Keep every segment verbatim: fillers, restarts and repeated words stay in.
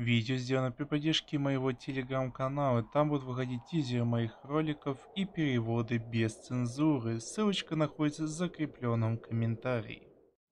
Видео сделано при поддержке моего телеграм-канала. Там будут выходить тизеры моих роликов и переводы без цензуры. Ссылочка находится в закрепленном комментарии.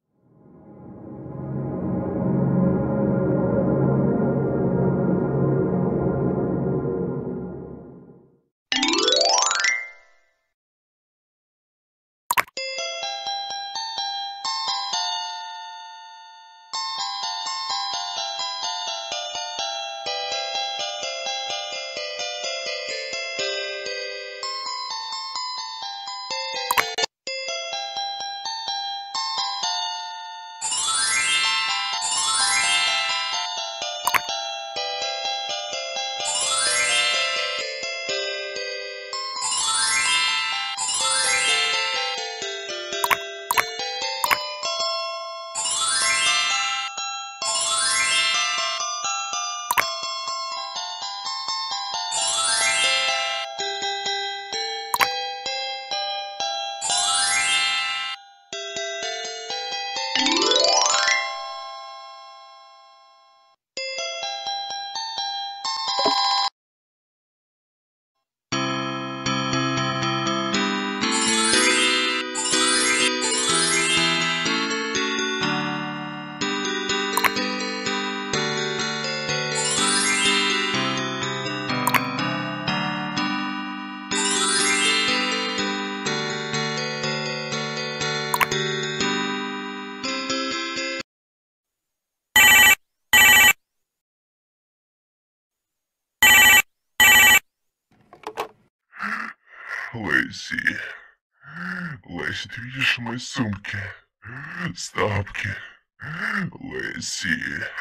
Лэйси, Лэйси, ты видишь мои сумки, стапки, Лэйси,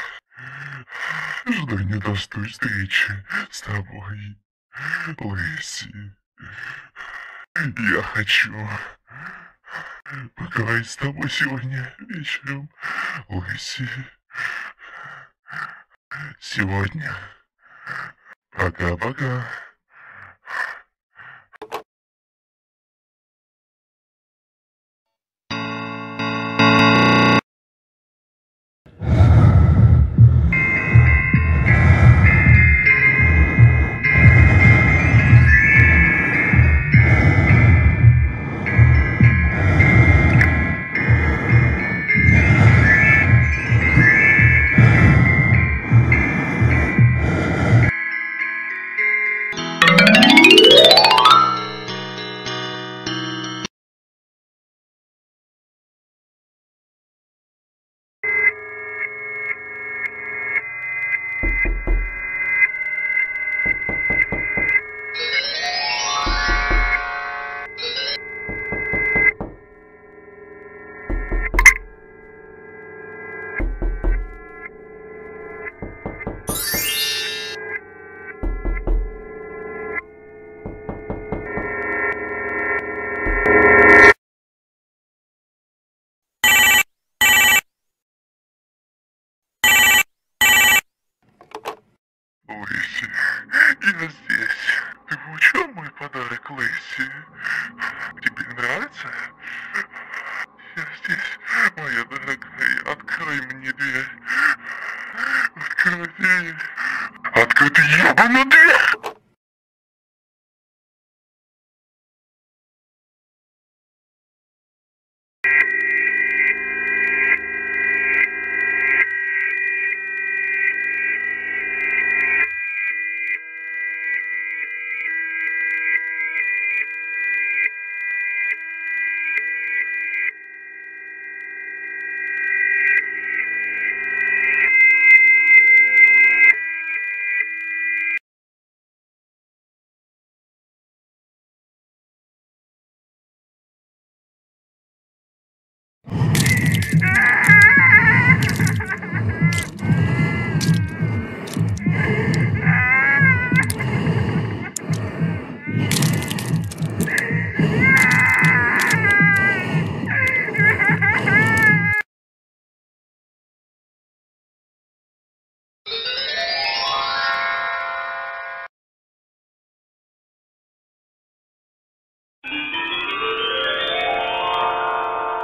жду не дождусь встречи с тобой, Лэйси. Я хочу поговорить с тобой сегодня вечером, Лэйси. Сегодня. Пока-пока. Лэйси, я здесь. Ты получил мой подарок, Лэйси? Тебе нравится? Я здесь, моя дорогая. Открой мне дверь. Открой дверь. Открой ты ебаную дверь!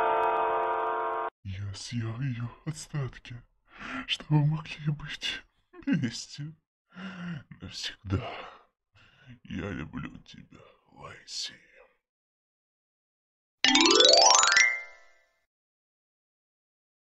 Я съел ее остатки, что вы могли быть вместе навсегда. Я люблю тебя, Лайси.